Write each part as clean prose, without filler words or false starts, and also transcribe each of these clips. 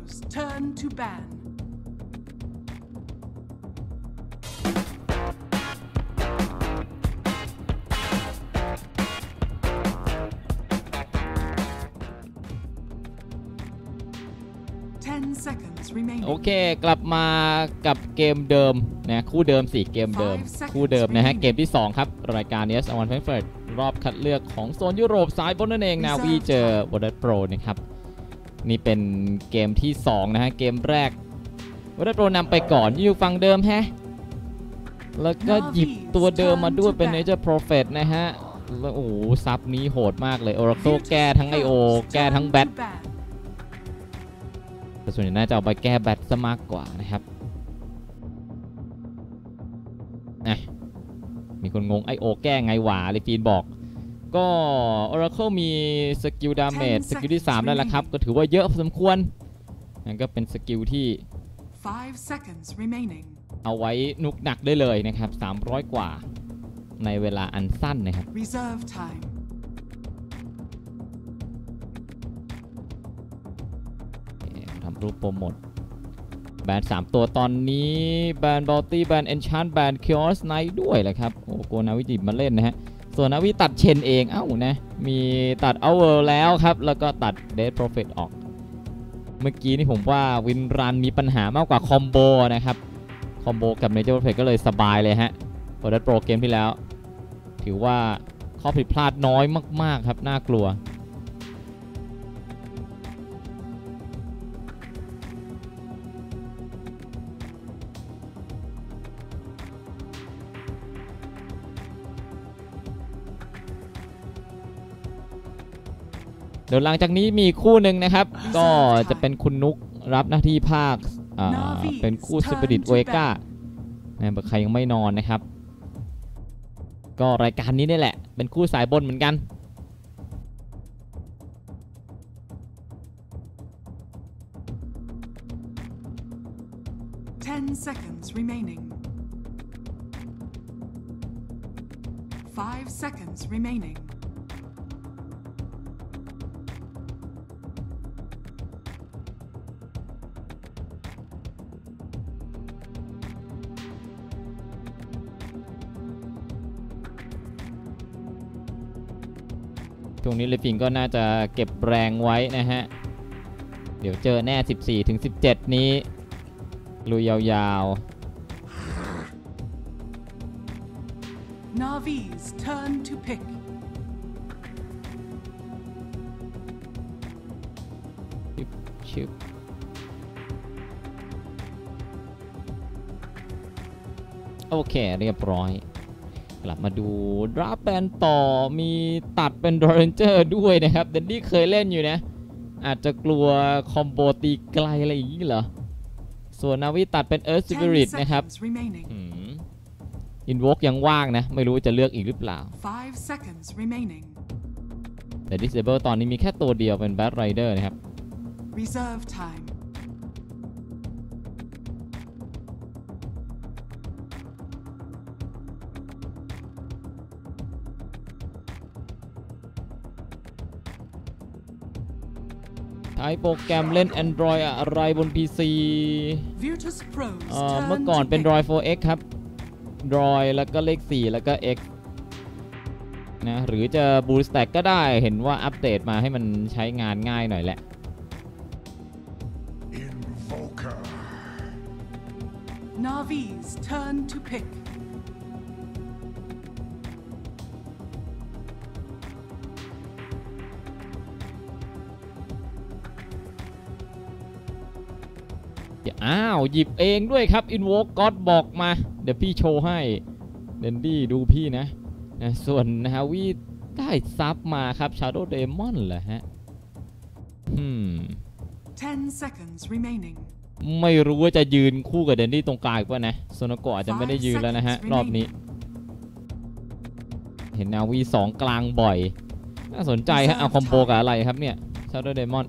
Pros turn to ban. 10 seconds remaining. โอเคกลับมากับเกมเดิมนะคู่เดิม4เกมเดิมคู่เดิมนะฮะเกมที่2ครับรายการ S1 Frankfurt รอบคัดเลือกของโซนยุโรปสายบนนั่นเองนาวีเจอ Virtus Pro นะครับนี่เป็นเกมที่2นะฮะเกมแรก Virtus Pro นำไปก่อนอยู่ฝั่งเดิมแฮะแล้วก็หยิบตัวเดิมมาด้วยเป็น Nature Prophet นะฮะแล้วโอ้โหซับนี้โหดมากเลย Oracle แก้ทั้ง IO แก้ทั้งแบทแต่ส่วนใหญ่น่าจะเอาไปแก้แบตซะมากกว่านะครับมีคนงง IO แก้ไงหวาลิฟีนบอกก็ Oracle มีสกิลดาเมจสกิลที่3แล้วละครับก็ถือว่าเยอะพอสมควรนั่นก็เป็นสกิลที่เอาไว้นุกหนักได้เลยนะครับ300กว่าในเวลาอันสั้นนะครับทำรูปโปรโมทแบน3ตัวตอนนี้แบนบอลตี้แบนเอนชานแบนคิออสไนท์ด้วยแหละครับโอ้โกนาวิจิมาเล่นนะฮะส่วนนาวิตัดเชนเองเอ้านะมีตัดเอาเวอร์แล้วครับแล้วก็ตัดเดดโปรเฟตออกเมื่อกี้นี่ผมว่าวินรันมีปัญหามากกว่าคอมโบนะครับคอมโบกับเนเจอร์โปรเฟตก็เลยสบายเลยฮะโปรดัตโปรเกมที่แล้วถือว่าข้อผิดพลาดน้อยมากๆครับน่ากลัวเดี๋ยวหลังจากนี้มีคู่หนึ่งนะครับก็จะเป็นคุณนุกรับหน้าที่ภาคเป็นคู่สปิริตเวก้านะใครยังไม่นอนนะครับก็รายการนี้นี่แหละเป็นคู่สายบนเหมือนกัน 10 seconds remaining 5 seconds remaining ช่วงนี้เลฟิงก็น่าจะเก็บแรงไว้นะฮะเดี๋ยวเจอแน่ 14-17 นี้ลุยยาวๆ Navi's turn to pick ชิบโอเคเรียบร้อยกลับมาดูดราฟแบนต่อมีตัดเป็นดอเรนเจอร์ด้วยนะครับเดนดี้เคยเล่นอยู่นะอาจจะกลัวคอมโบตีไกลอะไรอย่างนี้เหรอส่วนนาวิตัดเป็นเอิร์ธสปิริตนะครับอินวอล์กยังว่างนะไม่รู้จะเลือกอีกหรือเปล่าแต่ดิสเอเบิลตอนนี้มีแค่ตัวเดียวเป็นแบทไรเดอร์นะครับใช้โปรแกรมเล่น Android อะไรบน PC เมื่อก่อนเป็น Droid 4X ครับ Droid แล้วก็เลข4แล้วก็ X นะหรือจะ Boost Stack ก็ได้เห็นว่าอัปเดตมาให้มันใช้งานง่ายหน่อยแหละ Navi's turn to pick อ้าวหยิบเองด้วยครับ Invoke God บอกมาเดี๋ยวพี่โชว์ให้เดนดี้ดูพี่นะส่วนฮาวิได้ซับมาครับ Shadow Demon เหรอฮะ 10 seconds remaining ไม่รู้ว่าจะยืนคู่กับเดนดี้ตรงกลางป่ะนะโซโนโกะอาจจะไม่ได้ยืนแล้วนะฮะรอบนี้เห็นฮาวิ2กลางบ่อยน่าสนใจฮะเอาคอมโบกับอะไรครับเนี่ย Shadow Demon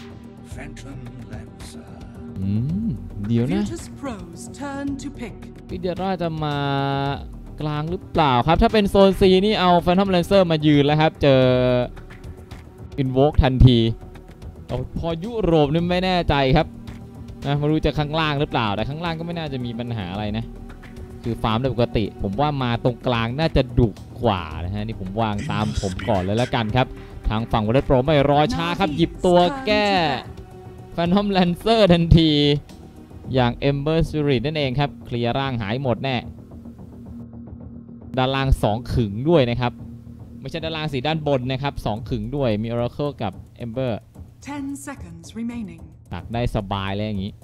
เดี๋ยวนะวิเดียร่าจะมากลางหรือเปล่าครับถ้าเป็นโซน C นี่เอา Phantom Lancer มายืนแล้วครับเจอ Invoke ทันทีพอยุโรปนี่ไม่แน่ใจครับนะไม่รู้จะข้างล่างหรือเปล่าแต่ข้างล่างก็ไม่น่าจะมีปัญหาอะไรนะคือฟาร์มโดยปกติผมว่ามาตรงกลางน่าจะดุกว่านะฮะนี่ผมวางตามผมก่อนเลยแล้วกันครับทางฝั่งWonder Proไม่รอช้าครับหยิบตัวแก้ Phantom Lancer ทันทีอย่าง Ember Spirit นั่นเองครับเคลียร์ร่างหายหมดแน่ด้านล่าง2ขึงด้วยนะครับไม่ใช่ด้านล่างสิด้านบนนะครับ2ขึงด้วยมี Oracle กับ Ember 10 seconds remaining ตักได้สบายเลยอย่างนี้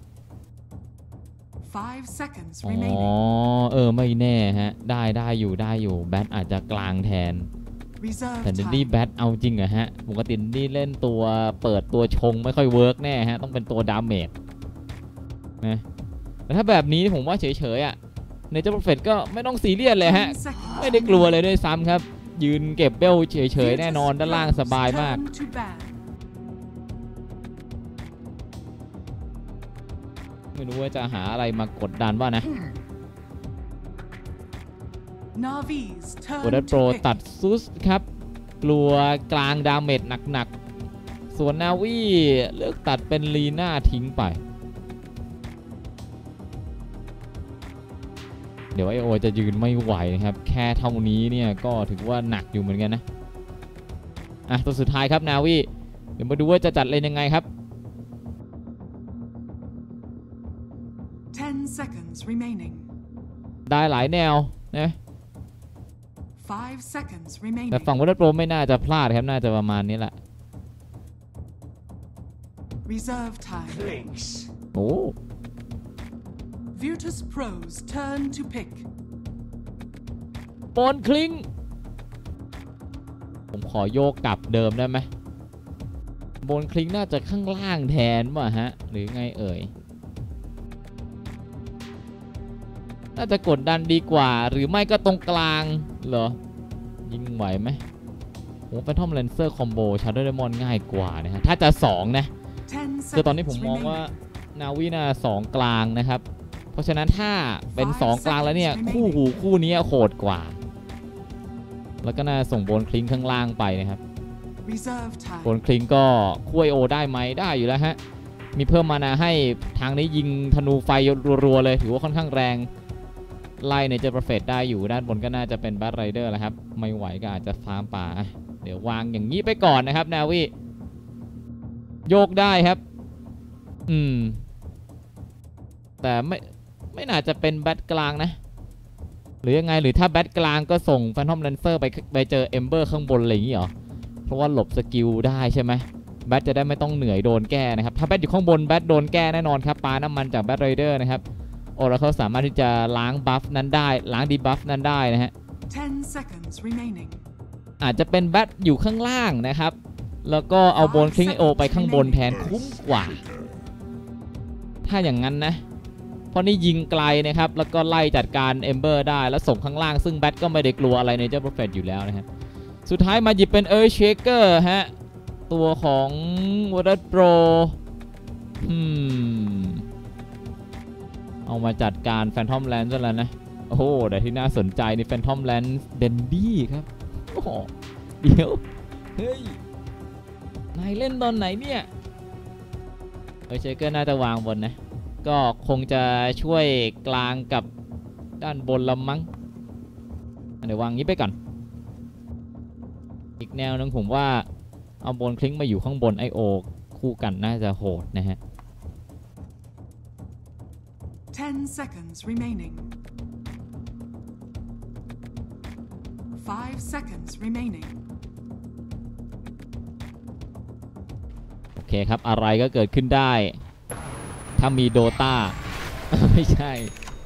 5 seconds อ๋อ remaining ไม่แน่ฮะได้อยู่แบทอาจจะกลางแทน reserve แต่ดินดี้แบทเอาจริงอะฮะปกติดินดี้เล่นตัวเปิดตัวชงไม่ค่อยเวิร์กแน่ฮะต้องเป็นตัวดาเมจนะแต่ถ้าแบบนี้ผมว่าเฉยๆอะในเจ้าโปรเฟตก็ไม่ต้องซีเรียสเลยฮะ 10 seconds ไม่ได้กลัวเลยด้วยซ้ำครับยืนเก็บเบลเฉยๆแน่นอนด้านล่างสบายมาก Turn to ban ไม่รู้ว่าจะหาอะไรมากดดันว่านะ Navi's วอร์ด turn โปร to pick ตัดซุสครับกลัวกลางดาเมจหนักๆส่วนนาวีเลือกตัดเป็นลีน่าทิ้งไปเดี๋ยวไอโอจะยืนไม่ไหวนะครับแค่เท่านี้เนี่ยก็ถือว่าหนักอยู่เหมือนกันนะตัวสุดท้ายครับนาวีเดี๋ยวมาดูว่าจะจัดเลนยังไงครับ 10 seconds remaining ได้หลายแนวนะ 5 seconds remaining แต่ฝั่งวอร์ดโปรไม่น่าจะพลาดครับน่าจะประมาณนี้แหละ reserve time โอ้ Virtus Pro's turn to pick บอลคลิงผมขอโยกกลับเดิมได้ไหมบอลคลิงน่าจะข้างล่างแทนป่ะฮะหรือไงเอ่ยน่าจะกดดันดีกว่าหรือไม่ก็ตรงกลางเหรอยิงไหวไหมโอ้ Phantom Lancer Combo Shadow Demon ง่ายกว่านะฮะถ้าจะ2นะคือตอนนี้ผมมองว่านาวีน่า2กลางนะครับเพราะฉะนั้นถ้าเป็น2กลางแล้วเนี่ยคู่นี้โหดกว่าแล้วก็น่าส่งโบนคลิงข้างล่างไปนะครับโบนคลิงก็คุยโอได้ไหมได้อยู่แล้วฮะมีเพิ่มมานาให้ทางนี้ยิงธนูไฟรัวๆเลยถือว่าค่อนข้างแรงไล่ในเจอร์เฟตได้อยู่ด้านบนก็น่าจะเป็นบัตไรเดอร์แล้วครับไม่ไหวก็อาจจะฟาร์มป่าเดี๋ยววางอย่างนี้ไปก่อนนะครับนาวีโยกได้ครับแต่ไม่น่าจะเป็นแบทกลางนะหรือยังไงหรือถ้าแบทกลางก็ส่ง Phantom Lancer ไปเจอ Ember ข้างบนอะไรอย่างนี้เหรอเพราะว่าหลบสกิลได้ใช่ไหมแบทจะได้ไม่ต้องเหนื่อยโดนแก้นะครับถ้าแบทอยู่ข้างบนแบทโดนแก้แน่นอนครับปาน้ำมันจากแบทไรเดอร์นะครับOracle สามารถที่จะล้างบัฟนั้นได้ล้างดีบัฟนั้นได้นะฮะ 10 seconds remaining อาจจะเป็นแบทอยู่ข้างล่างนะครับแล้วก็เอาโบนคลิงโอไปข้างบนแทนคุ้มกว่าถ้าอย่างนั้นนะเพราะนี่ยิงไกลนะครับแล้วก็ไล่จัดการ Ember ได้แล้วส่งข้างล่างซึ่งแบทก็ไม่ได้กลัวอะไรในเจ้า Prophet อยู่แล้วนะครับสุดท้ายมาหยิบเป็น Earth Shaker ฮะตัวของ Wonder Pro เอามาจัดการ Phantom Lance ซะแล้วนะโอ้โหแต่ที่น่าสนใจนี่ Phantom Lance Dandy ครับโอ้โหเดี๋ยวเฮ้ยนายเล่นตอนไหนเนี่ยEarth Shaker น่าจะวางบนนะก็คงจะช่วยกลางกับด้านบนละมั้งเดี๋ยววางงี้ไปก่อนอีกแนวนึงผมว่าเอาบนคลิงมาอยู่ข้างบน IO คู่กันน่าจะโหดนะฮะ 10 seconds remaining 5 seconds remaining โอเคครับอะไรก็เกิดขึ้นได้ถ้ามีโดตาไม่ใช่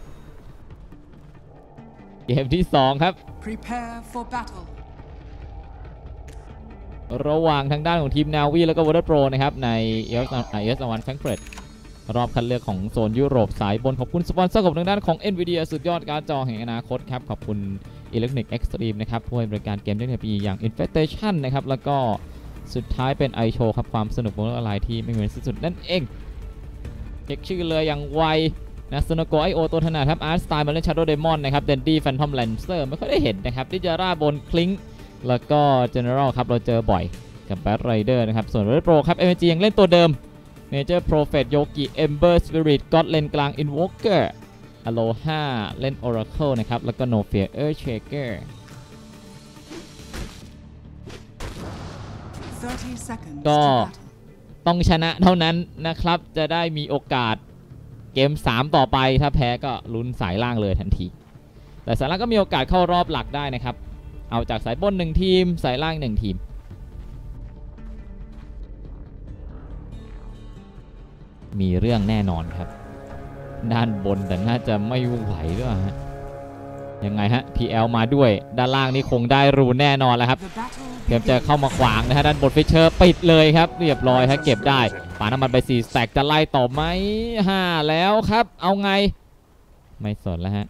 เกมที่2ครับ Prepare for battle ระหว่างทางด้านของทีมนาวีแล้วก็วอเตอร์โปรนะครับใน ES1 Frankfurt รอบคัดเลือกของโซนยุโรปสายบนขอบคุณสปอนเซอร์ของทางด้านของ NVIDIA สุดยอดการ์ดจอแห่งอนาคตครับขอบคุณ Electronic Extreme นะครับผู้ให้บริการเกมเทคโนโลยีอย่าง Infestation นะครับแล้วก็สุดท้ายเป็น iShow ครับความสนุกบนโลกออนไลน์ที่ไม่เหมือนสุดๆนั่นเองเช็คชื่อเลยอย่างไวนะซูโนโกะไอโอตัวถนัดครับอาร์ตสไตล์มาเล่นชาร์โดเดมอนนะครับเดนดี้แฟนทอมแลนเซอร์ไม่ค่อยได้เห็นนะครับดิจาร่าบนคลิงแล้วก็เจเนอรัลครับเราเจอบ่อยกับแบทไรเดอร์นะครับส่วนเรดโปรครับMGยังเล่นตัวเดิมเมเจอร์โปรเฟตโยกิเอมเบอร์สปิริตก็อดเลนกลางอินวอเกอร์อโลฮาเล่น Oracle นะครับแล้วก็ No Fear Earthshaker 30 seconds ก็ to battle. ต้องชนะเท่านั้นนะครับจะได้มีโอกาสเกม3ต่อไปถ้าแพ้ก็ลุ้นสายล่างเลยทันทีแต่สายล่างก็มีโอกาสเข้ารอบหลักได้นะครับเอาจากสายบน1ทีมสายล่าง1ทีมมีเรื่องแน่นอนครับด้านบนแต่น่าจะไม่ไหวด้วยฮะยังไงฮะ PL มาด้วยด้านล่างนี่คงได้รูนแน่นอนแล้วครับ The battle เตรียมจะเข้ามาขวางนะฮะด้านบนฟิชเชอร์ปิดเลยครับเรียบร้อยฮะเก็บได้ปาน้ำมันไป4สแต็กจะไล่ต่อไหม5แล้วครับเอาไงไม่สนแล้วฮะ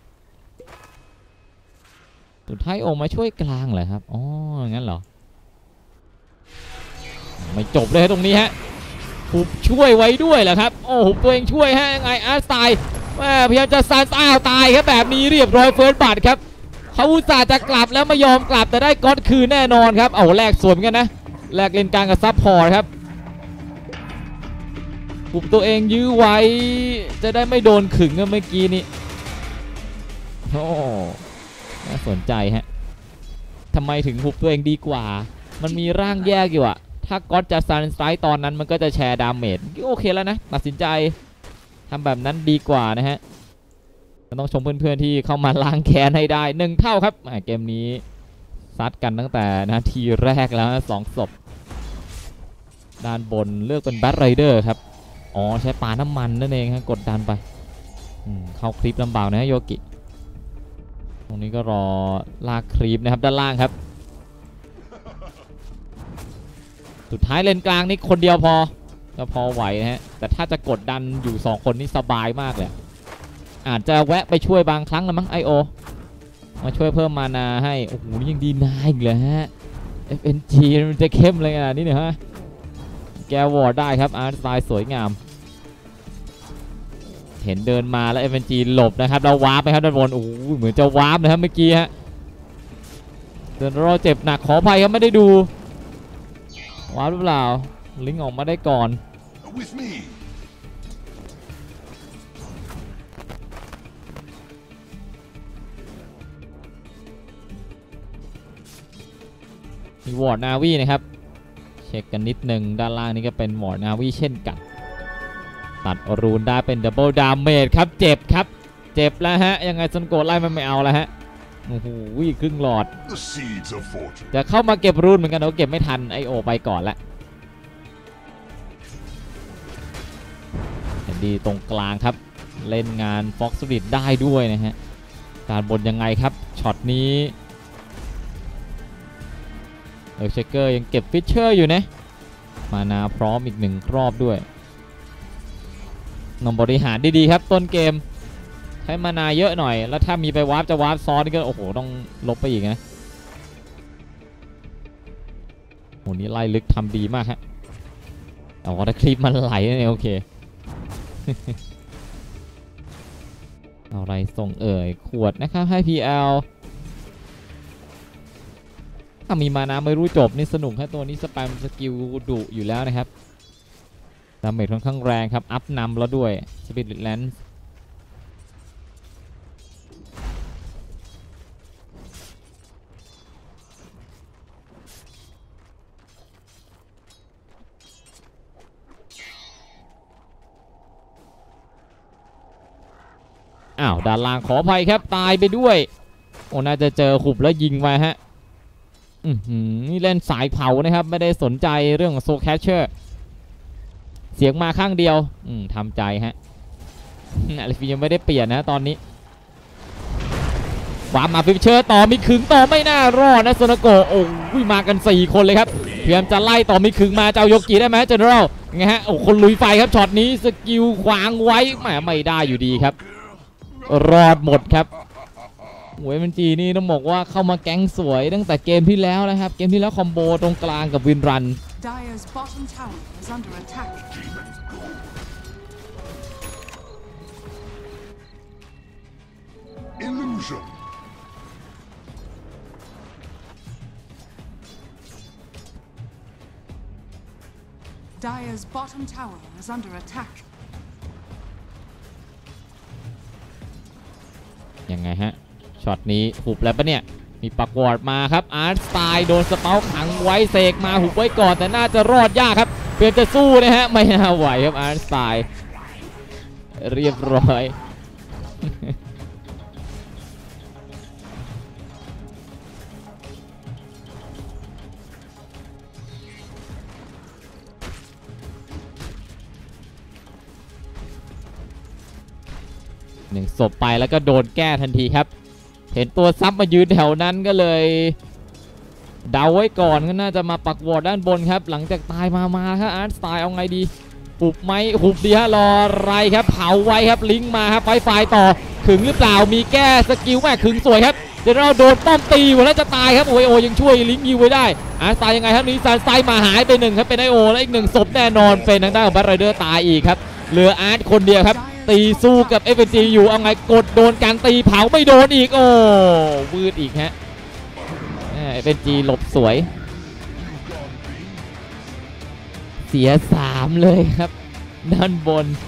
สุดท้ายโอมาช่วยกลางเหรอครับอ๋องั้นเหรอไม่จบเลยตรงนี้ฮะหุบช่วยไว้ด้วยเหรอครับโอ้หุบตัวเองช่วยฮะยังไงอาร์ตสไตล์พยายามจะซันอ้าวตายครับแบบนี้เรียบร้อยเฟิร์สบัตครับเขาอุตส่าห์จะกลับแล้วไม่ยอมกลับแต่ได้ก๊อตคืนแน่นอนครับเอาแลกสวยเหมือนกันนะแลกเลนกลางกับซับพอร์ตครับหุบตัวเองยื้อไว้จะได้ไม่โดนขึงเมื่อกี้นี้โอ้น่าสนใจฮะทำไมถึงหุบตัวเองดีกว่ามันมีร่างแยกอยู่อะถ้าก๊อตจะซันสไตร์ตอนนั้นมันก็จะแชร์ดาเมจโอเคแล้วนะตัดสินใจทำแบบนั้นดีกว่านะฮะต้องชมเพื่อนๆที่เข้ามาล้างแค้นให้ได้1เท่าครับเกมนี้ซัดกันตั้งแต่นาทีแรกแล้ว2ศพด้านบนเลือกเป็นแบทไรเดอร์ครับอ๋อใช้ปาน้ำมันนั่นเองครับกดดันไปเข้าคลิปลำบากนะฮะโยกิตรงนี้ก็รอลากคลิปนะครับด้านล่างครับสุดท้ายเลนกลางนี่คนเดียวก็พอไหวนะฮะแต่ถ้าจะกดดันอยู่2คนนี่สบายมากเลยอาจจะแวะไปช่วยบางครั้งนะมั้งไอโอมาช่วยเพิ่มมานาให้โอ้โหยังดีนายอีกเลยฮะ FNG มันจะเข้มเลยขนาดนี้เนี่ยฮะแกวอร์ดได้ครับอาร์ตสไตล์สวยงามเห็นเดินมาแล้ว FNG หลบนะครับเราวาร์ปไปครับด้านบนโอ้โหเหมือนจะวาร์ปนะครับเมื่อกี้ฮะเดินรอเจ็บหนักขออภัยครับไม่ได้ดูวาร์ปหรือเปล่าลิงออกมาได้ก่อนมีวอร์ดนาวีนะครับเช็คกันนิดนึงด้านล่างนี้ก็เป็นวอร์ดนาวีเช่นกันตัดรูนได้เป็นดับเบิลดาเมจครับเจ็บครับเจ็บแล้วฮะยังไงซันโกไล่มันไม่เอาแล้วฮะโอ้โหครึ่งหลอดจะเข้ามาเก็บรูนเหมือนกันแต่เก็บไม่ทันไอโอไปก่อนละดีตรงกลางครับเล่นงานฟ็อกซ์ริดได้ด้วยนะฮะการบนยังไงครับช็อตนี้เชคเกอร์ยังเก็บฟิชเชอร์อยู่นะมานาพร้อมอีก1รอบด้วยนำบริหารดีๆครับต้นเกมใช้มานาเยอะหน่อยแล้วถ้ามีไปวาร์ปจะวาร์ปซ้อนนี่ก็โอ้โหต้องลบไปอีกนะโหนี่ไล่ลึกทำดีมากฮะแต่ว่าถ้าคลิปมันไหลเนี่ยโอเค อะไรส่งขวดนะครับให้ PL ถ้ามีมานาไม่รู้จบนี่สนุกแค่ตัวนี้สแปมสกิลดุอยู่แล้วนะครับดาเมจค่อนข้างแรงครับอัพนำแล้วด้วยสปิริตแลนซ์อ้าวด้านล่างขออภัยครับตายไปด้วยโอ้น่าจะเจอขุบแล้วยิงไปฮะนี่เล่นสายเผานะครับไม่ได้สนใจเรื่องของโซแคชเชอร์เสียงมาข้างเดียวทำใจฮะอาริฟียังไม่ได้เปลี่ยนนะตอนนี้วามมาฟิชเชอร์ต่อมีขึงต่อไม่น่ารอดนะโซนาโกโอ้ยมากัน4คนเลยครับพยายามจะไล่ต่อมีขึงมาเจ้ายกกีได้ไหมเจเนอรัลไงฮะโอ้คนลุยไฟครับช็อตนี้สกิลขวางไว้ไม่ได้อยู่ดีครับรอดหมดครับโอ้ยมันจีนี่ต้องบอกว่าเข้ามาแก๊งสวยตั้งแต่เกมที่แล้วนะครับเกมที่แล้วคอมโบตรงกลางกับวินรัน Dire's bottom tower is under attack. illusion. Dire's bottom tower is under attack. ยังไงฮะช็อตนี้หุบแล้วปะเนี่ยมีปักวอร์ดมาครับอาร์ตสไตล์โดนสเปาขังไว้เสกมาหุบไว้ก่อนแต่น่าจะรอดยากครับเพื่อจะสู้นะฮะไม่น่าไหวครับอาร์ตสไตล์เรียบร้อย หนึ่งศพไปแล้วก็โดนแก้ทันทีครับเห็นตัวซับมายืนแถวนั้นก็เลยเดาไว้ก่อนก็น่าจะมาปักวอร์ดด้านบนครับหลังจากตายมาครับอาร์ตสไตล์เอาไงดีหุบไหมหุบดีฮะรออะไรครับเผาไว้ครับลิงก์มาครับไฟต่อขึงหรือเปล่ามีแก้สกิลแม่ขึงสวยครับเดี๋ยวเราโดนป้อมตีหมดแล้วจะตายครับโอยังช่วยลิงก์ยิวไว้ได้อาร์ตสไตล์ยังไงครับนี้ซันไซมาหายไปหนึ่งครับเป็นไอโอและอีกหนึ่งศพแน่นอนเป็นทางด้านของแบทไรเดอร์ตายอีกครับเหลืออาร์ตคนเดียวครับตีสู้กับ FNG อยู่เอาไงกดโดนการตีเผาไม่โดนอีกโอ้วืดอีกฮะFNG หลบสวยเสีย3เลยครับด้านบน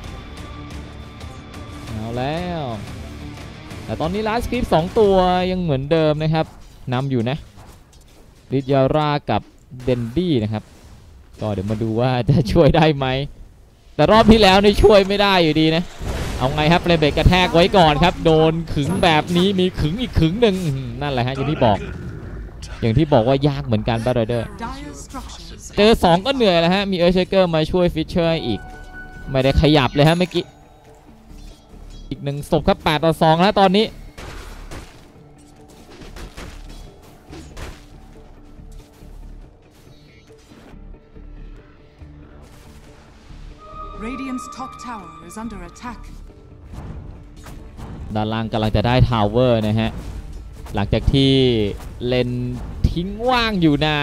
เอาแล้วแต่ตอนนี้ลาสคลิป2ตัวยังเหมือนเดิมนะครับนำอยู่นะลิยาร่ากับเดนดี้นะครับก็เดี๋ยวมาดูว่าจะช่วยได้ไหมแต่รอบที่แล้วนี่ช่วยไม่ได้อยู่ดีนะเอาไงครับเลเบกกระแทกไว้ก่อนครับโดนขึงแบบนี้มีขึงอีกขึงหนึ่งนั่นแหละฮะอย่างที่บอกว่ายากเหมือนกันแบทไรเดอร์เจอ2ก็เหนื่อยแล้วฮะมีเออร์เชเกอร์มาช่วยฟิชเชอร์อีกไม่ได้ขยับเลยฮะเมื่อกี้อีก1ศพครับ8-2แล้วตอนนี้ Radiant's top tower is under attack. ด้านล่างกำลังจะได้ทาวเวอร์นะฮะหลังจากที่เลนทิ้งว่างอยู่นาน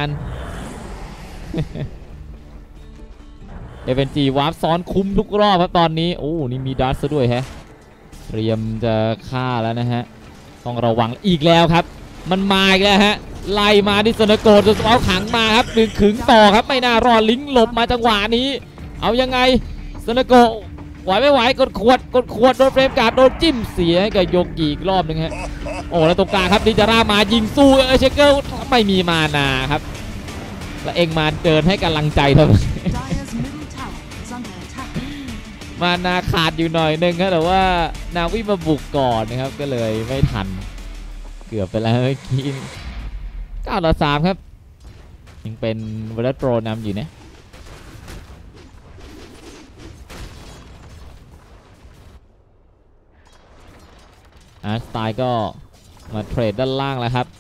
FNG วาร์ปซ้อนคุ้มทุกรอบครับตอนนี้โอ้นี่มีดัสซะด้วยฮะเตรียมจะฆ่าแล้วนะฮะต้องระวังอีกแล้วครับมันมาอีกแล้วฮะไล่มาดิสโนโกจนเอาขังมาครับดึงขึงต่อครับไม่น่ารอดลิงก์หลบมาจังหวะนี้เอายังไงสโนโกไหวไม่ไหวกดขวดโดนเฟรมการ์ดโดนจิ้มเสียให้กับโยกิอีกรอบนึงฮะโอ้แล้วตรงกลางครับดิจาร่ามายิงสู้เชคเกอร์ไม่มีมานาครับแล้วเองมาเดินให้กำลังใจเท่านั้น มานาขาดอยู่หน่อยนึงครับแต่ว่านาวิมาบุกก่อนนะครับก็เลยไม่ทันเกือบไปแล้วเมื่อกี้9-3ครับยังเป็นวอลเลย์โปรนำอยู่นะอาร์ตสไตล์ก็มาเทรดด้านล่างแล้วครับ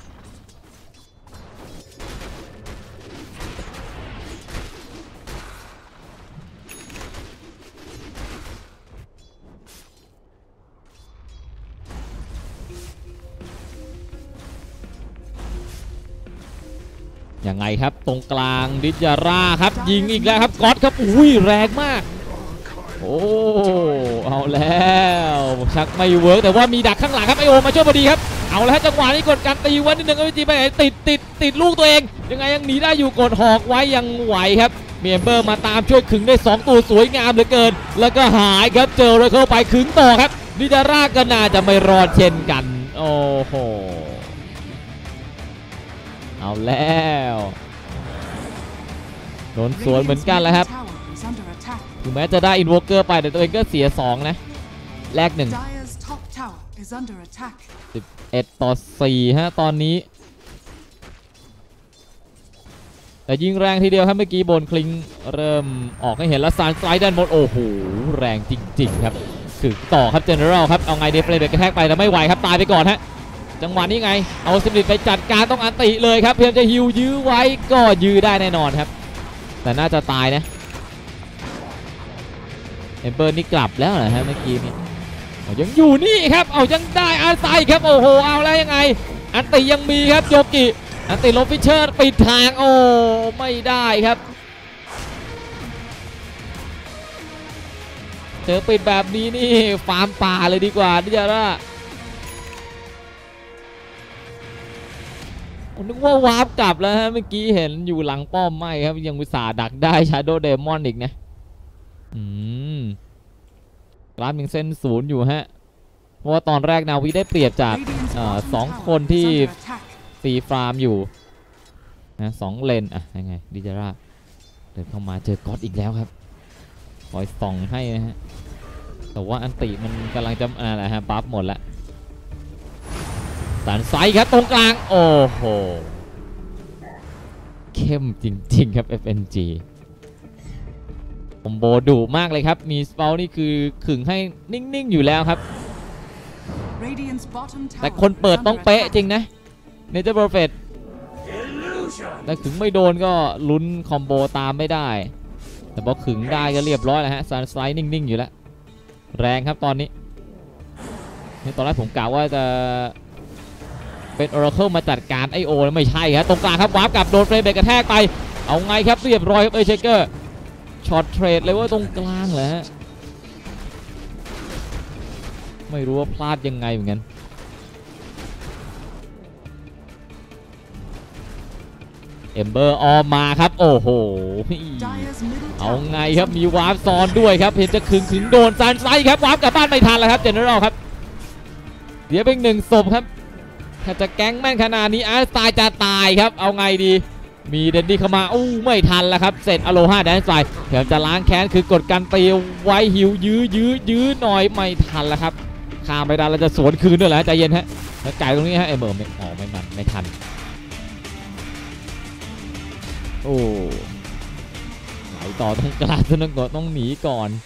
ยังไงครับตรงกลางดิจาร่าครับยิงอีกแล้วครับก๊อตครับอุ้ยแรงมากโอ้เอาแล้วชักไม่เวิร์กแต่ว่ามีดักข้างหลังครับไอโอมาช่วยพอดีครับเอาแล้วจังหวะนี้กดการตีวันนิดนึงเอาจีไปไหนติดลูกตัวเองยังไงยังหนีได้อยู่กดหอกไว้ยังไหวครับเมมเบอร์มาตามช่วยขึงได้2ตัวสวยงามเหลือเกินแล้วก็หายครับเจอเลยเข้าไปขึงต่อครับดิจาร่าก็น่าจะไม่รอดเช่นกันโอ้โหเอาแล้วโดนสวนเหมือนกันแล้วครับถึงแม้จะได้อินโวเกอร์ไปแต่ตัวเองก็เสีย2นะแลก1 11-4ฮะตอนนี้แต่ยิงแรงทีเดียวครับเมื่อกี้บนคลิงเริ่มออกให้เห็นแล้วซานไซด์ด้านบนโอ้โหแรงจริงๆครับถึงต่อครับเจเนอรัลครับเอาไงเดฟเลยเบรกกระแทกไปแต่ไม่ไหวครับตายไปก่อนฮะจังหวะนี้ไงเอาสปิริตไปจัดการต้องอันติเลยครับเพียงจะฮิวยื้อไว้ก็ยื้อได้แน่นอนครับแต่น่าจะตายนะเอมเบอร์นี่กลับแล้วนะฮะเมื่อกี้นี้ยังอยู่นี่ครับเอายังได้อาร์ไซครับโอ้โหเอาแล้วยังไงอันติยังมีครับโยกิอันติลบฟิชเชอร์ปิดทางโอ้ไม่ได้ครับเจอปิดแบบนี้นี่ฟาร์มป่าเลยดีกว่าดิจาร่าผมนึกว่าวาร์ปกลับแล้วฮะเมื่อกี้เห็นอยู่หลังป้อมไม่ครับยังอุตส่าห์ดักได้ Shadow Demon อีกนะกราฟยังเส้นศูนย์อยู่ฮะเพราะว่าตอนแรกนาวีได้เปรียบจาก2 คนที่ตีฟาร์มอยู่นะ2 เลนอะยังไงดิจาร่าเดินเข้ามาเจอก๊อตอีกแล้วครับคอยส่องให้นะฮะแต่ว่าอันติมันกำลังจะอะไรฮะบัฟหมดแล้วสันไซครับตรงกลางโอ้โหเข้มจริงๆครับ FNG คอมโบดุมากเลยครับมีสเปลนี่คือขึงให้นิ่งๆอยู่แล้วครับแต่คนเปิดต้องเป๊ะจริงนะเนเจอร์เพอร์เฟคแต่ขึงไม่โดนก็ลุ้นคอมโบตามไม่ได้แต่พอขึงได้ก็เรียบร้อยแล้วฮะซันสไลด์นิ่งๆอยู่แล้วแรงครับตอนนี้ตอนแรกผมกล่าวว่าจะเป็น Oracle มาจัดการไอโอไม่ใช่ครับตรงกลางครับวาร์ปกับโดนเฟรมเบรกกระแทกไปเอาไงครับเรียบร้อยครับเชคเกอร์ช็อตเทรดเลยว่าตรงกลางเหรอฮะไม่รู้ว่าพลาดยังไงเหมือนกันเอมเบอร์ออมมาครับโอ้โหเอาไงครับมีวาร์ปซ้อนด้วยครับเห็นจะขึงโดนซันไซครับวาร์ปกลับบ้านไม่ทันแล้วครับเจเนอรัลครับเดี๋ยวเป็น1 ศพครับถ้าจะแก๊งแม่นขนาดนี้อาร์ตายจะตายครับเอาไงดีมีเดนดี้เข้ามาไม่ทันแล้วครับเสร็จอโลฮาแดนไซเดี๋ยวจะล้างแค้นคือกดกันตีไว้หิวยื้อหน่อยไม่ทันแล้วครับข้ามไปได้เราจะสวนคืนด้วยแหละใจเย็นฮะแล้วไก่ตรงนี้ฮะเบอร์ไม่ทันโอ้ไหลต่อต้องกลาดต้องหนีก่อน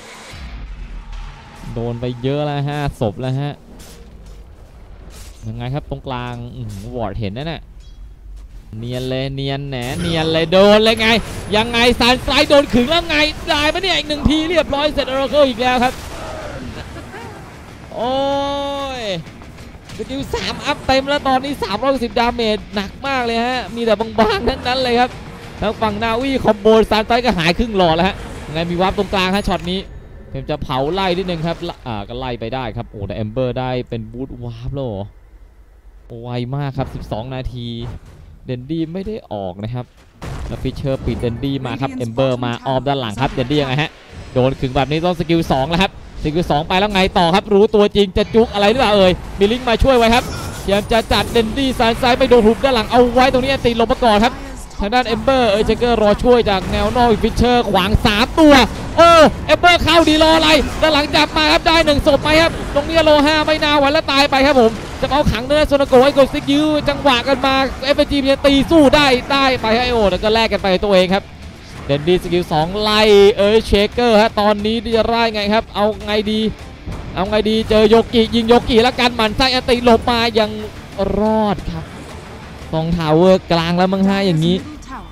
โดนไปเยอะแล้ว5 ศพแล้วฮะยังไงครับตรงกลางวอร์ดเห็นนะเนี่ยเนียนเลยเนียนเลยโดนเลยไงยังไงซันไซด์โดนขึงแล้วไงได้ปะเนี่ยอีก1 ทีเรียบร้อยเสร็จออร์เคิลอีกแล้วครับโอ้ยสกิล3 อัพเต็มแล้วตอนนี้310 ดาเมจหนักมากเลยฮะมีแต่บางๆทั้งนั้นเลยครับแล้วฝั่งนาวีคอมโบซันไซด์ก็หายครึ่งหลอดแล้วฮะยังไงมีวาร์ปตรงกลางฮะช็อตนี้เพิ่มจะเผาไล่นิดนึงครับก็ไล่ไปได้ครับโอ้แต่เอมเบอร์ได้เป็นบูทวาร์ปแล้วไวมากครับ12 นาทีเดนดี้ไม่ได้ออกนะครับแล้วฟิชเชอร์ปิดเดนดี้มาครับเอมเบอร์มาออมด้านหลังครับเดนดี้ยังไงฮะโดนขึงแบบนี้ต้องสกิล2แล้วครับสกิล2ไปแล้วไงต่อครับรู้ตัวจริงจะจุกอะไรหรือเปล่ามีลิงก์มาช่วยไว้ครับพยายามจะจัดเดนดี้ซ้ายไปโดนหุบด้านหลังเอาไว้ตรงนี้ตีลงมาก่อนครับทางด้านเอมเบอร์เจเกอร์รอช่วยจากแนวนอกฟิชเชอร์ขวาง3 ตัวเอมเบอร์เข้าดีรออะไรด้านหลังจับมาครับได้1 ศพไหมครับตรงนี้โล5ไม่นาวันแล้วตายไปครับผมจะเอาขังเนื้อโซนโกให้กดซิกยื้อจังหวะกันมาFNGจะตีสู้ได้ไปให้แล้วก็แลกกันไปตัวเองครับเดนดี้สกิล2ไล่เชคเกอร์ฮะตอนนี้จะไล่ไงครับเอาไงดีเจอโยกิยิงโยกิแล้วกันหมันไส้อันติหลบมายังรอดครับตรงทาวเวอร์กลางแล้วมั้งฮะอย่างนี้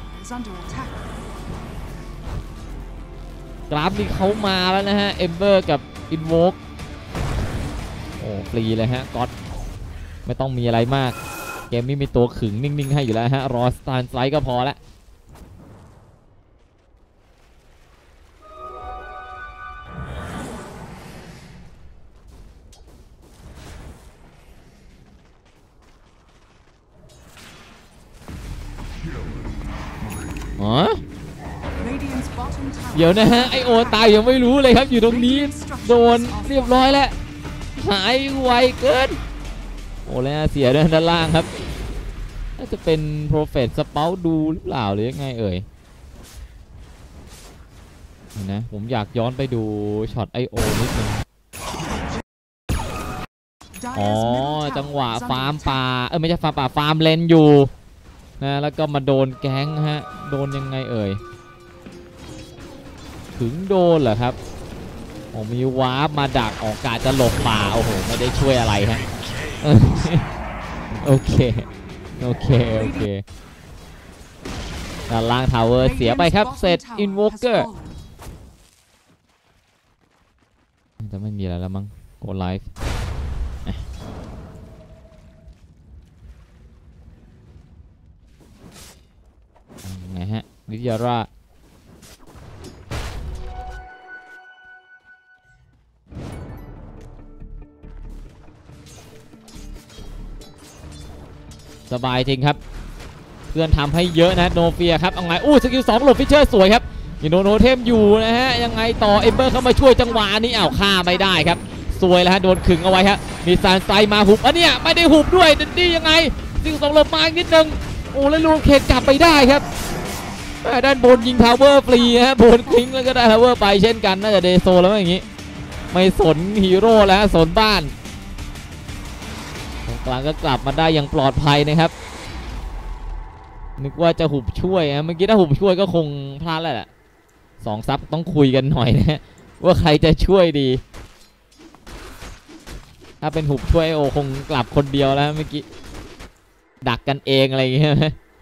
กราฟนี่เขามาแล้วนะฮะเอมเบอร์กับอินโวกฟรีเลยฮะก๊อตไม่ต้องมีอะไรมากเกมนี้มีตัวขึงนิ่งๆให้อยู่แล้วฮะรอสตาร์ไลท์ก็พอละเดี๋ยวนะฮะไอโอตายยังไม่รู้เลยครับอยู่ตรงนี้โดนเรียบร้อยแล้วหายไวเกินแล้วเสียด้านล่างครับน่าจะเป็นโปรเฟสสเปาดูหรือเปล่าหรือยังไงนะผมอยากย้อนไปดูช็อตไอโอนิดนึงจังหวะฟาร์มป่าไม่ใช่ฟาร์มป่าฟาร์มเลนอยู่นะแล้วก็มาโดนแก๊งฮะโดนยังไงถึงโดนเหรอครับมีวาร์ปมาดักกาจะหลบป่าไม่ได้ช่วยอะไรฮะโอเคด้านล่างทาวเวอร์เสียไปครับเสร็จอินโวเกอร์จะไม่มีอะไรแล้วมั้งโกไลฟ์ไงฮะลิเดียร่าสบายจริงครับเพื่อนทำให้เยอะนะโนเฟียครับเอาไงสกิล2หลบฟิชเชอร์สวยครับยังโนเทมอยู่นะฮะยังไงต่อเอมเบอร์เข้ามาช่วยจังหวะนี้ฆ่าไม่ได้ครับสวยแล้วฮะโดนขึงเอาไว้ครับมีซานไซมาหุบเนี่ยไม่ได้หุบด้วยดันดี้ยังไงสกิล2หลบมาอีกนิดนึงแล้วลูกเขตกลับไปได้ครับด้านบนยิงทาวเวอร์ฟรีฮะบนคลิงแล้วก็ได้ทาวเวอร์ไปเช่นกันน่าจะเดโซแล้วอย่างนี้ไม่สนฮีโร่แล้วสนบ้านตรงกลางก็กลับมาได้อย่างปลอดภัยนะครับนึกว่าจะหุบช่วยเมื่อกี้ถ้าหุบช่วยก็คงพลาดแล้วแหละ2ซับต้องคุยกันหน่อยนะว่าใครจะช่วยดีถ้าเป็นหุบช่วยคงกลับคนเดียวแล้วเมื่อกี้ดักกันเองอะไรอย่างเงี้ย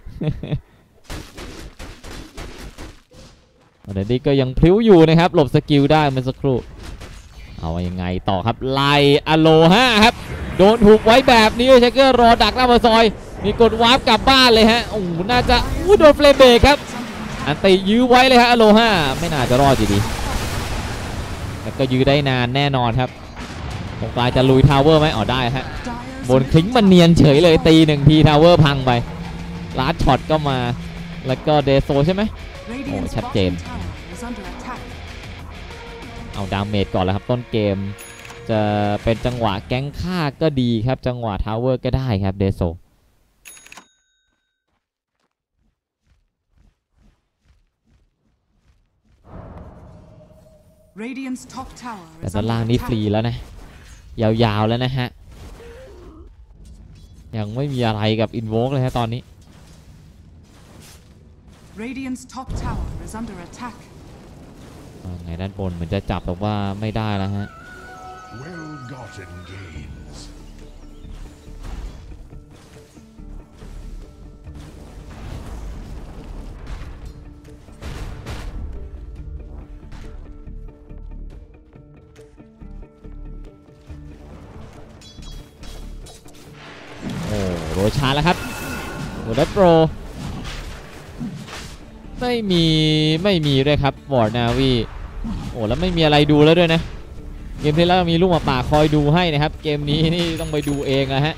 แต่ดีก็ยังพลิ้วอยู่นะครับหลบสกิลได้เมื่อสักครู่เอายังไงต่อครับไล่อโล5ครับโดนถูกไว้แบบนี้เชคเกอร์รอดักหน้าปากซอยมีกดวาร์ปกลับบ้านเลยฮะน่าจะโดนเฟลเบรกครับอันติยื้อไว้เลยฮะอโล5ไม่น่าจะรอดอยู่ดีแต่ก็ยื้อได้นานแน่นอนครับตรงกลางจะลุยทาวเวอร์ไหมได้ฮะบนคลิงมันเนียนเฉยเลยตี1ทีทาวเวอร์พังไปลาดช็อตก็มาแล้วก็เดโซใช่ไหมชัดเจนเอาดาเมจก่อนแล้วครับต้นเกมจะเป็นจังหวะแก๊งฆ่าก็ดีครับจังหวะทาวเวอร์ก็ได้ครับเดโซแต่ด้านล่างนี่ฟรีแล้วนะยาวๆแล้วนะฮะยังไม่มีอะไรกับอินโวกเลยฮะตอนนี้ไงด้านบนเหมือนจะจับแต่ว่าไม่ได้แล้วฮะโรชาแล้วครับโรดัตโปรไม่มีด้วยครับวอร์นาวีแล้วไม่มีอะไรดูแล้วด้วยนะเกมที่แล้วมีลูกหมาป่าคอยดูให้นะครับเกมนี้นี่ต้องไปดูเองนะฮะ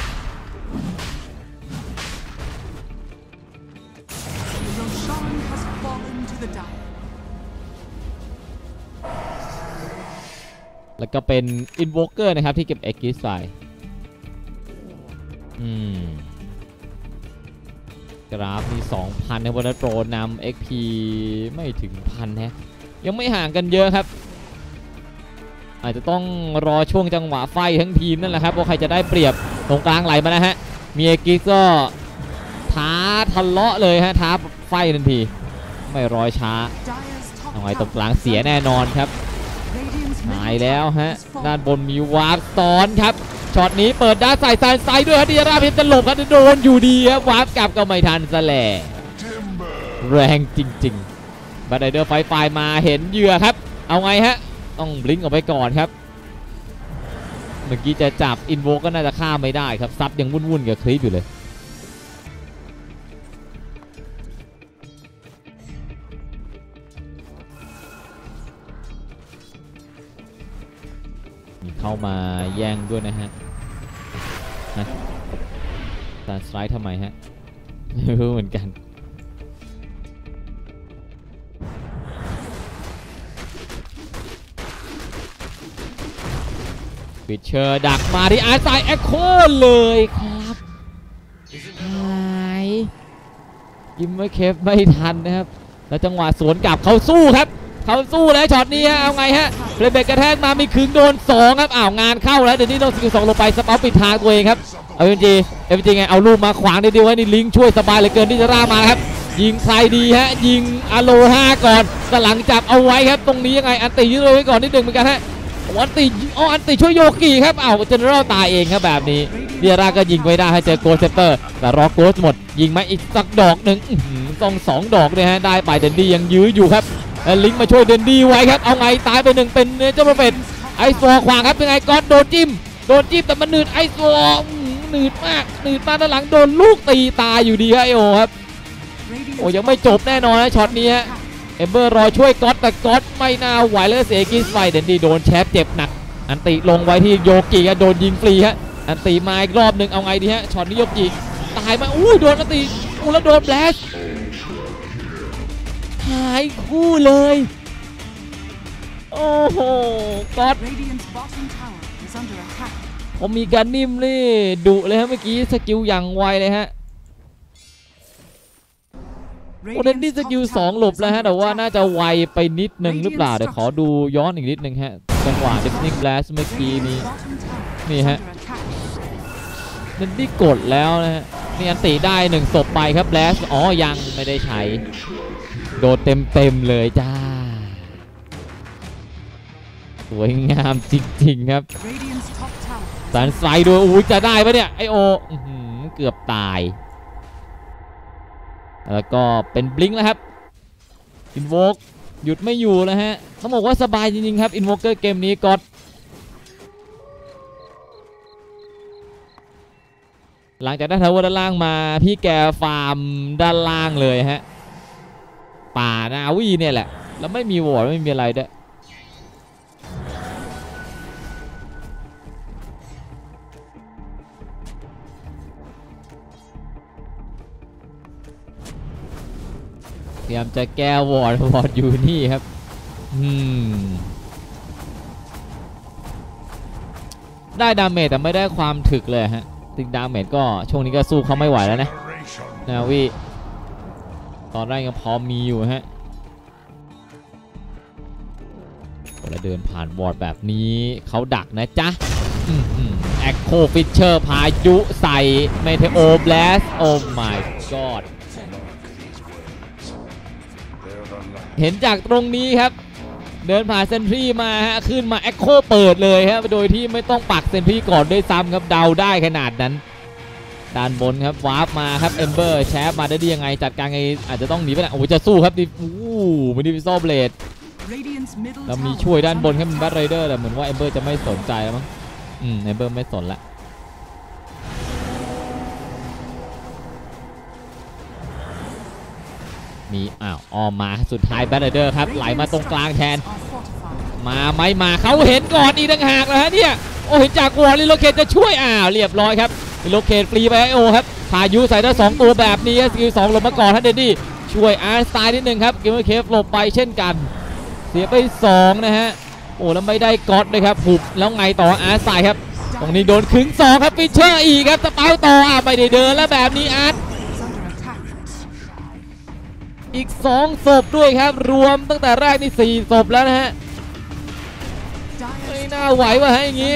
แล้วก็เป็นอินโวเกอร์นะครับที่เก็บเอ็กซ์ไซกราฟมี 2,000 ในวอลโตรนำ XP ไม่ถึง 1,000 ฮะยังไม่ห่างกันเยอะครับอาจจะต้องรอช่วงจังหวะไฟทั้งทีมนั่นแหละครับว่าใครจะได้เปรียบตรงกลางไหลมานะฮะมีเอกิก็ท้าทะเลาะเลยฮะท้าไฟทันทีไม่รอช้าเอาไงตรงกลางเสียแน่นอนครับหายแล้วฮะด้านบนมีวาร์ปซ้อนครับช็อตนี้เปิดด้านใส่ไซด์ด้วยฮะดิอาราเพียงจะหลบครับโดนอยู่ดีครับวาร์ปกลับก็ไม่ทันซะแหละแรงจริงๆบัตไดเดอร์ไฟมาเห็นเหยื่อครับเอาไงฮะต้องบลิงก์ออกไปก่อนครับเมื่อกี้จะจับอินโวก็น่าจะฆ่าไม่ได้ครับซับยังวุ่นกับคลิปอยู่เลยมีเข้ามาแย่งด้วยนะฮะการสไลด์ทำไมฮะไม่รู้เหมือนกันปิดเชอร์ดักมาที่อาร์ไซแอคโคเลยครับหายกิมไม่เคฟไม่ทันนะครับแล้วจังหวะสวนกลับเขาสู้ครับเขาสู้แล้วช็อตนี้ฮะเอาไงฮะเรเบกกระแทกมามีขึงโดน2ครับงานเข้าแล้วเดี๋ยวนี้โดน2ลงไปสเปาปิดทางตัวเองครับเอาจริงไงเอาลูกมาขวางนิดเดียวให้นี่ลิงช่วยสบายเหลือเกินที่จะร่ามาครับยิงใครดีฮะยิงอโล5ก่อนสลังจับเอาไว้ครับตรงนี้ยังไงอันติยืดไว้ก่อนนิดนึงเหมือนกันฮะอันติช่วยโยกีครับเจเนอเรลตายเองครับแบบนี้เดียร่าก็ยิงไว้ได้ให้เจอโกเซปเตอร์แต่รอโกสหมดยิงมาอีกสักดอกหนึ่งต้อง2ดอกเลยฮะได้ไปเดนดี้ยังยื้ออยู่ครับลิงมาช่วยเดนดี้ไว้ครับเอาไงตายไป1เป็นเจ้าประเภทไอซ์วอลขวางครับยังไงก็โดนจิ้มแต่มันหนืดไอซ์วอลหนืดมากด้านหลังโดนลูกตีตายอยู่ดีครับครับยังไม่จบแน่นอนนะช็อตนี้ฮะเอมเบอร์รอช่วยก๊อตแต่ก๊อตไม่น่าไหวเลยเสียกิสไฟเดนดี้โดนแชปเจ็บหนักอันติลงไว้ที่โยกิโดนยิงฟรีฮะอันติมาอีกรอบหนึ่งเอาไงดีฮะช็อตนี้โยกิตายไหมอุ้ยโดนอันติแล้วโดนแบลสหายคู่เลยโอ้โหก๊อต Radiant's bottom tower is under attack. ผมมีการนิ่มนี่ดุเลยฮะเมื่อกี้สกิลอย่างไวเลยฮะโอ้เดนนี่สกิล2หลบแล้วฮะแต่ว่าน่าจะไวไปนิดนึงหรือเปล่าเดี๋ยวขอดูย้อนอีกนิดนึงฮะจังหวะดิสนิงแบลสเมื่อกี้นี้นี่ฮะเดนนี่กดแล้วนะฮะนี่อันติได้1ศพไปครับแบลสอ๋อยังไม่ได้ใช้โดนเต็มเลยจ้าสวยงามจริงๆครับสันไซดูอุ้ยจะได้ปะเนี่ยไอโอเกือบตายแล้วก็เป็นบลิงก์แล้วครับอินโวกหยุดไม่อยู่แล้วฮะต้องบอกว่าสบายจริงๆครับอินโวเกอร์เกมนี้ก็หลังจากได้ทาวเวอร์ด้านล่างมาพี่แกฟาร์มด้านล่างเลยฮะป่านาวีเนี่ยแหละแล้วไม่มีวอร์ดไม่มีอะไรด้วยพยายามจะแก้วอร์ดอยู่นี่ครับได้ดาเมจแต่ไม่ได้ความถึกเลยฮะติงดาเมจก็ช่วงนี้ก็สู้เขาไม่ไหวแล้วนะนาวีตอนแรกยังพอมีอยู่ฮะเวลาเดินผ่านวอร์ดแบบนี้เขาดักนะจ๊ะแอคโคฟิชเชอร์พายุใส่เมเทโอแบลสโอ้ my godเห็นจากตรงนี้ครับเดินผ่านเซนทรีมาฮะขึ้นมาแอคโคเปิดเลยฮะโดยที่ไม่ต้องปักเซนทรีก่อนด้วยซ้ำครับเดาได้ขนาดนั้นด้านบนครับวาร์ปมาครับเอมเบอร์แชปมาได้ดียังไงจัดการไงอาจจะต้องหนีไปนะโอ้จะสู้ครับดิมินิฟิโซเบลดเรามีช่วยด้านบนครับเป็นแบทไรเดอร์แต่เหมือนว่าเอมเบอร์จะไม่สนใจแล้วมั้งเอมเบอร์ไม่สนละมีออกมาสุดท้ายแบทไรเดอร์ครับไหลมาตรงกลางแทนมาไม่มาเขาเห็นก่อนอีกต่างหากนะฮะเนี่ยโอ้เห็นจากวอลลิโลเคทจะช่วยเรียบร้อยครับลิโลเคทฟรีไปโอ้ครับพายุใส่ได้2ตัวแบบนี้สกิล2หลบมาก่อนฮะเดนดี้ช่วยอาร์สไตล์นิดนึงครับเกมเมอร์เคฟหลบไปเช่นกันเสียไป2นะฮะโอ้แล้วไม่ได้ก๊อตเลยครับหุบแล้วไงต่ออาร์สไตล์ครับตรงนี้โดนขึง2ครับฟิชเชอร์อีกครับสเปาต่อไม่ได้เดินแล้วแบบนี้อาร์ตอีก2ศพด้วยครับรวมตั้งแต่แรกนี่4ศพแล้วนะฮะไม่น่าไหวว่ะฮะอย่างงี้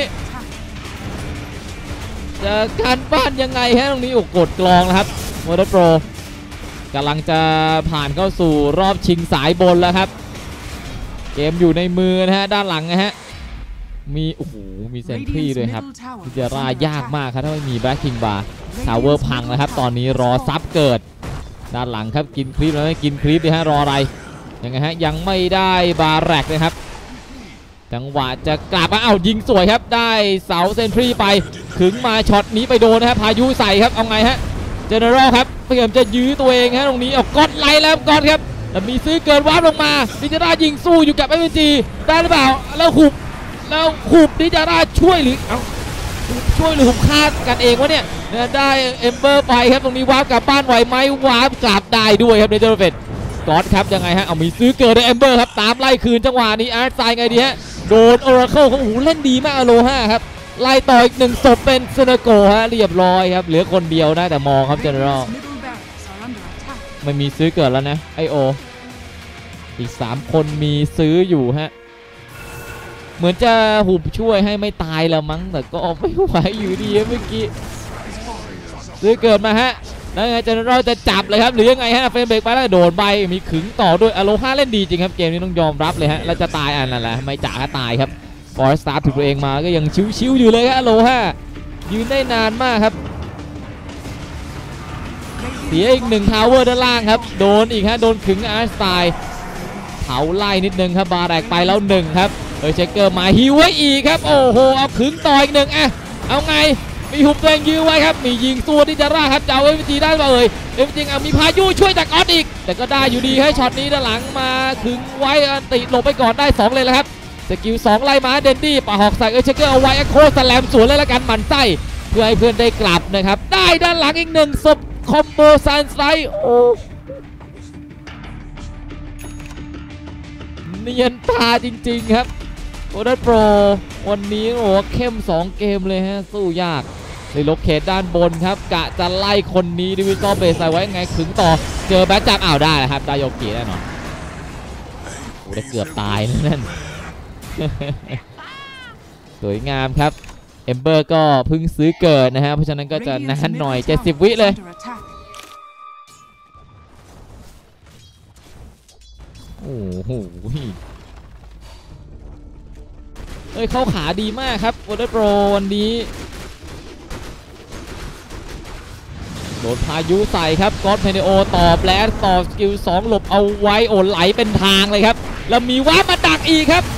จะการบ้านยังไงฮะตรงนี้กดกลองแล้วครับโมเดลโปรกำลังจะผ่านเข้าสู่รอบชิงสายบนแล้วครับเกมอยู่ในมือนะฮะด้านหลังนะฮะมีมีเซนทรีด้วยครับที่จะร่ายากมากครับถ้าไม่มีแบ็คคิงบาร์ทาวเวอร์พังนะครับตอนนี้รอซับเกิดด้านหลังครับกินคลิปแล้วไม่กินคลิปเลยฮะรออะไรยังไงฮะยังไม่ได้บาร์แรกนะครับจังหวะจะกลับมายิงสวยครับได้เสาเซนทรีไปขึงมาช็อตนี้ไปโดนนะครับพายุใส่ครับเอาไงฮะเจเนอเรลครับพยายามจะยื้อตัวเองฮะตรงนี้ก๊อตไล่แล้วก๊อตครับแต่มีซื้อเกินวาร์ปลงมาดิจาร่ายิงสู้อยู่กับเอ็มจีได้หรือเปล่าแล้วหุบดิจาร่าช่วยหรือหุบคาดกันเองวะเนี่ยได้เอมเบอร์ไปครับตรงนี้วาร์ปกลับบ้านไหวไหมวาร์ปกลับได้ด้วยครับเนเธอร์เฟดก๊อตครับยังไงฮะมีซื้อเกิดได้เอมเบอร์ครับตามไล่คืนจังหวะนี้อาร์ตไซไงดีฮะโดนโอราเคิลเขาเล่นดีมากอโลฮาครับไล่ต่ออีก1ศพเป็นเซเนโกฮะเรียบร้อยครับเหลือคนเดียวนะแต่มองครับเจเนอเรลไม่มีซื้อเกิดแล้วนะไอโออีก3คนมีซื้ออยู่ฮะเหมือนจะหุบช่วยให้ไม่ตายแล้วมั้งแต่ก็ไม่ไหวอยู่ดีเมื่อกี้ซื้อเกิดมาฮะแล้วไงเจเนอเรลจะจับเลยครับหรือยังไงฮะเฟรมเบรกไปแล้วโดนใบมีขึงต่อด้วยอโลฮาเล่นดีจริงครับเกมนี้ต้องยอมรับเลยฮะแล้วจะตายนั่นแหละไม่จ่าตายครับฟอร์สตาร์ถูกตัวเองมาก็ยังชิวๆอยู่เลยครับอโลฮายืนได้นานมากครับเสียอีก1ทาวเวอร์ด้านล่างครับโดนอีกฮะโดนขึงอาร์สไตล์เผาไล่นิดนึงครับบาร์แรกไปแล้ว1ครับเช็คเกอร์มาฮิวไว้อีกครับโอ้โหเอาขึงต่ออีก1เอาไงมีหุบตัวเองยื้อไว้ครับมียิงตัวที่จะร่าครับจะเอาเอ็มจีได้ป่ะเอ็มจริงมีพายุช่วยจากออสอีกแต่ก็ได้อยู่ดีให้ช็อตนี้ด้านหลังมาขึงไว้ติดหลบไปก่อนได้2เลยแล้วครับสกิล2ไล่มาเดนดี้ปะหอกใส่เช็คเกอร์เอาไว้แอคโคสแลมสวนเลยละกันหมั่นไส้พื่อให้เพื่อนได้กลับนะครับได้ด้านหลังอีกหนึ่งศพคอมโบซันไซโอ้เนียนตาจริงๆครับโอเดอร์โปรวันนี้โอ้เข้ม2เกมเลยฮะสู้ยากเลยลบเขตด้านบนครับกะจะไล่คนนี้ดิวิซอลเบสไว้ไงขึงต่อเจอแบ็คจับได้ครับได้โยกิแน่นอนโอ้ได้เกือบตายนั่น สวยงามครับเอมเบอร์ก็เพิ่งซื้อเกิดนะฮะเพราะฉะนั้นก็จะนานหน่อย70 วิเลยโอ้โหเข้าขาดีมากครับวอเตอร์โปรวันนี้โดนพายุใส่ครับก็อดเพเนโอต่อแบลสต่อสกิล2หลบเอาไว้โอนไหลเป็นทางเลยครับแล้วมีว้ามาดักอีกครับ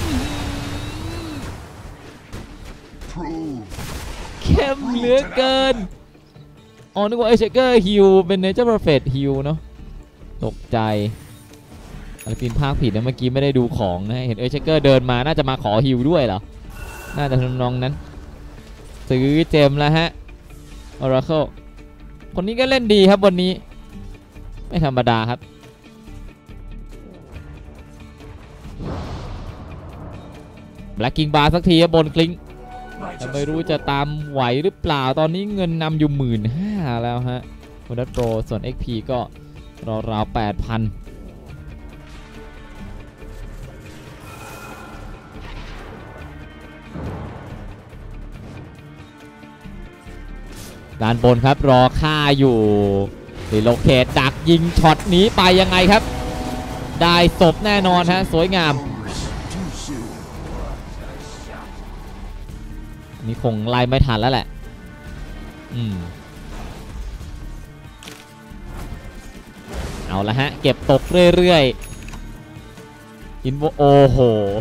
เข้มเหลือเกินนึกว่าเชเกอร์ฮิวเป็นเนเจอร์เพอร์เฟคฮิวเนาะตกใจอะไรปีนภาคผิดนะเมื่อกี้ไม่ได้ดูของนะเห็นเชเกอร์เดินมาน่าจะมาขอฮิวด้วยเหรอน่าจะทำนองนั้นซื้อเจมแล้วฮะออราเคิลคนนี้ก็เล่นดีครับวันนี้ไม่ธรรมดาครับแบล็กกิ้งบาร์สักทีบนคลิงแต่ไม่รู้จะตามไหวหรือเปล่าตอนนี้เงินนำอยู่15,000แล้วฮะวอเตอร์โปรส่วน XP ก็ราวๆ 8,000ด้านบนครับรอฆ่าอยู่ดิโลเคตดักยิงช็อตนี้ไปยังไงครับได้ศพแน่นอนฮะสวยงามนี่คงไล่ไม่ทันแล้วแหละเอาละฮะเก็บตกเรื่อยๆอินโวโอ้โห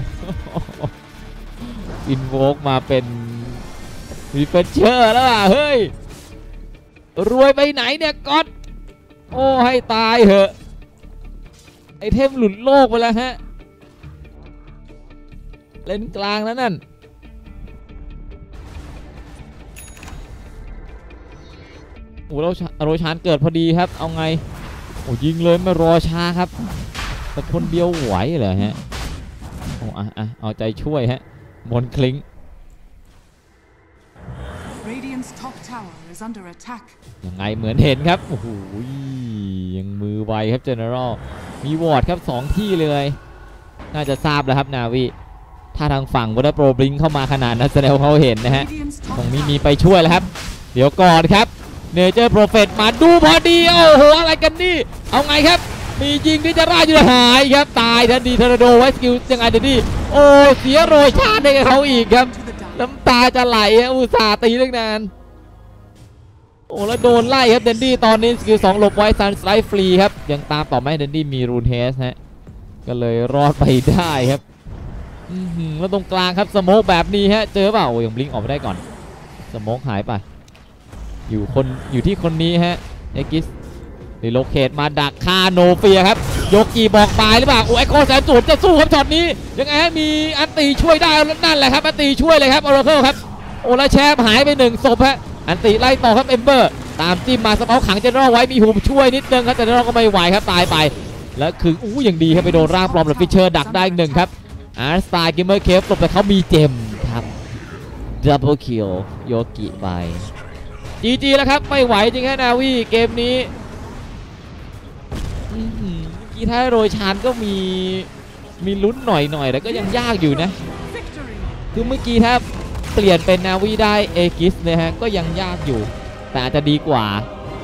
อินโวกมาเป็นรีเฟรชเชอร์แล้วอ่ะเฮ้ยรวยไปไหนเนี่ยก๊อตโอ้ให้ตายเหอะไอเทมหลุดโลกไปแล้วฮะเล่นกลางแล้วนั่นโอ้โรชานเกิดพอดีครับเอาไงโอ้ยิงเลยไม่รอช้าครับแต่คนเดียวไหวเหรอฮะโอ้เอาใจช่วยฮะบนคลิงยังไงเหมือนเห็นครับโอ้โหยังมือไวครับเจเนอรัลมีวอร์ดครับ2ที่เลยน่าจะทราบแล้วครับนาวีถ้าทางฝั่งวอเตอร์โปรบลิงเข้ามาขนาดนั้นแสดงเขาเห็นนะฮะตรงนี้มีไปช่วยแล้วครับเดี๋ยวก่อนครับเนเจอร์โปรเฟตมาดูพอดีโอ้โหอะไรกันนี่เอาไงครับมียิงที่จะราดอยู่หายครับตายทันทีทอร์นาโดไว้สกิลยังไงเดดี้โอ้เสียโรยชาติให้เขาอีกครับน้ำตาจะไหลอุตส่าห์ตีตั้งนานโอ้แล้วโดนไล่ครับเดนดี้ตอนนี้สกิล2หลบไว้ซันสไลด์ฟรีครับยังตามต่อไม่เดนดี้มีรูนเฮสฮะก็เลยรอดไปได้ครับแล้วตรงกลางครับสโมกแบบนี้ฮะเจอเปล่าโอ้ยังบลิงออกไปได้ก่อนสโมกหายไปอยู่ที่คนนี้ฮะเอกิสดิโลเคตมาดักคาโนเฟียครับโยกีบอกตายหรือเปล่าโอ้ไอโคแสนสูตรจะสู้ครับช็อตนี้ยังไงฮะมีอันตีช่วยได้นั่นแหละครับอันตีช่วยเลยครับออราเคิลครับโอ้แล้วแชมป์หายไป1ศพฮะอันตีไล่ต่อครับเอมเบอร์ตามจิ้มมาสเปาขังเจเนอรัลไว้มีหูช่วยนิดนึงครับเจเนอรัลก็ไม่ไหวครับตายไปแล้วคืออย่างดีครับไปโดนร่างปลอมหรือฟิชเชอร์ดักได้1ครับอาร์สไตล์กิมเมอร์เคฟตบแต่เขามีเจมครับดับเบิลคิลโยกิไปจีแล้วครับไม่ไหวจริงแค่นาวีเกมนี้กีท้ายโรยชานก็มีลุ้นหน่อยแต่ก็ยังยากอยู่นะคือเมื่อกี้ถ้าเปลี่ยนเป็นนาวีได้เอกิสนะฮะก็ยังยากอยู่แต่อาจจะดีกว่า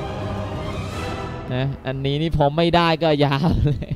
นะอันนี้นี่พอไม่ได้ก็ยาวเลย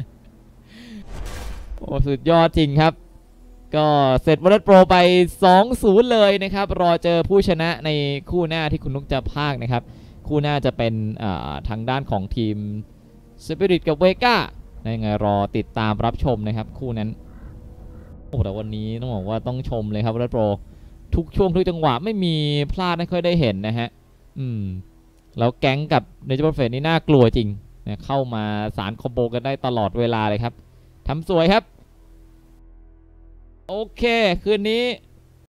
โอ้สุดยอดจริงครับก็เสร็จวอเตอร์โปรไป 2-0 เลยนะครับรอเจอผู้ชนะในคู่หน้าที่คุณนุกจะพากนะครับคู่หน้าจะเป็นทางด้านของทีมสปิริตกับเวก้ายังไงรอติดตามรับชมนะครับคู่นั้นโอ้แต่วันนี้ต้องบอกว่าต้องชมเลยครับวอเตอร์โปรทุกช่วงทุกจังหวะไม่มีพลาดไม่ค่อยได้เห็นนะฮะแล้วแก๊งกับเนเจอร์เฟสนี่น่ากลัวจริงนะเข้ามาสารคอมโบกันได้ตลอดเวลาเลยครับทำสวยครับโอเคคืนนี้